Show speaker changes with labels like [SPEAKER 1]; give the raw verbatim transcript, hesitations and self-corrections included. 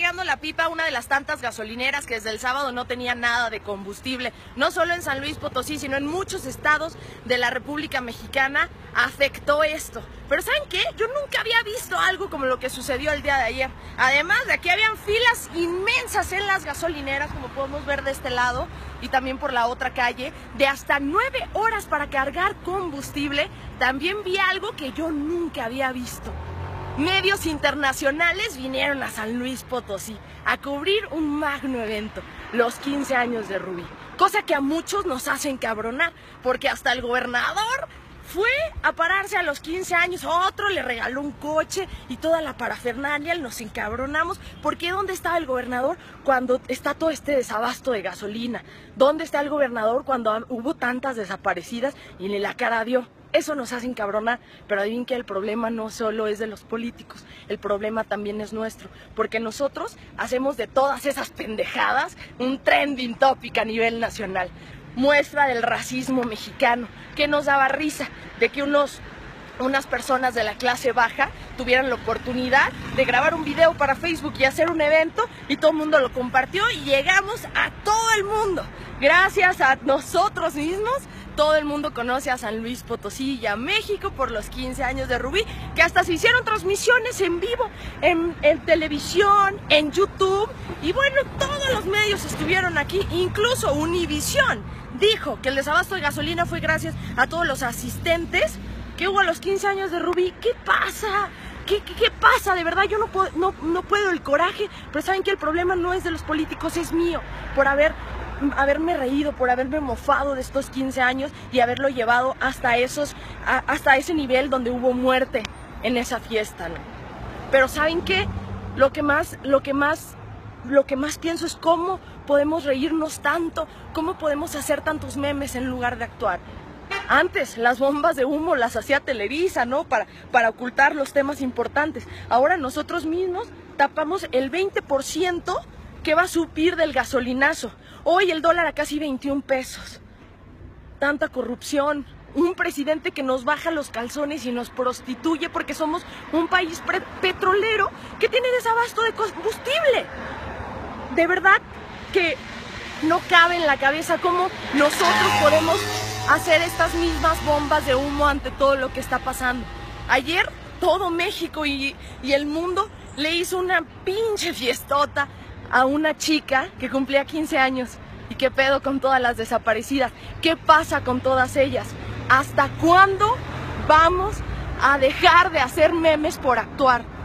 [SPEAKER 1] cargando la pipa a una de las tantas gasolineras que desde el sábado no tenía nada de combustible. No solo en San Luis Potosí, sino en muchos estados de la República Mexicana afectó esto. Pero ¿saben qué? Yo nunca había visto algo como lo que sucedió el día de ayer. Además de aquí habían filas inmensas en las gasolineras, como podemos ver de este lado y también por la otra calle, de hasta nueve horas para cargar combustible. También vi algo que yo nunca había visto. Medios internacionales vinieron a San Luis Potosí a cubrir un magno evento, los quince años de Rubí. Cosa que a muchos nos hace encabronar, porque hasta el gobernador fue a pararse a los quince años, otro le regaló un coche y toda la parafernalia, nos encabronamos, porque ¿dónde estaba el gobernador cuando está todo este desabasto de gasolina? ¿Dónde está el gobernador cuando hubo tantas desaparecidas y ni la cara dio? Eso nos hace encabronar, pero adivinen que el problema no solo es de los políticos, el problema también es nuestro, porque nosotros hacemos de todas esas pendejadas un trending topic a nivel nacional. Muestra del racismo mexicano, que nos daba risa de que unos, unas personas de la clase baja tuvieran la oportunidad de grabar un video para Facebook y hacer un evento y todo el mundo lo compartió y llegamos a todo el mundo. Gracias a nosotros mismos, todo el mundo conoce a San Luis Potosí y a México por los quince años de Rubí, que hasta se hicieron transmisiones en vivo, en, en televisión, en YouTube, y bueno, todos los medios estuvieron aquí, incluso Univisión dijo que el desabasto de gasolina fue gracias a todos los asistentes que hubo a los quince años de Rubí. ¿Qué pasa? ¿Qué, qué, qué pasa? De verdad, yo no puedo, no, no puedo el coraje, pero saben que el problema no es de los políticos, es mío, por haber... haberme reído, por haberme mofado de estos quince años y haberlo llevado hasta esos, a, hasta ese nivel donde hubo muerte en esa fiesta, ¿no? Pero ¿saben qué? Lo que más, lo que más, lo que más pienso es cómo podemos reírnos tanto, cómo podemos hacer tantos memes en lugar de actuar. Antes las bombas de humo las hacía Televisa, ¿no? Para, para ocultar los temas importantes. Ahora nosotros mismos tapamos el veinte por ciento que va a subir del gasolinazo. Hoy el dólar a casi veintiún pesos. Tanta corrupción. Un presidente que nos baja los calzones y nos prostituye porque somos un país petrolero que tiene desabasto de combustible. De verdad que no cabe en la cabeza cómo nosotros podemos hacer estas mismas bombas de humo ante todo lo que está pasando. Ayer todo México y, y el mundo le hizo una pinche fiestota a una chica que cumplía quince años. ¿Y qué pedo con todas las desaparecidas? ¿Qué pasa con todas ellas? ¿Hasta cuándo vamos a dejar de hacer memes por actuar?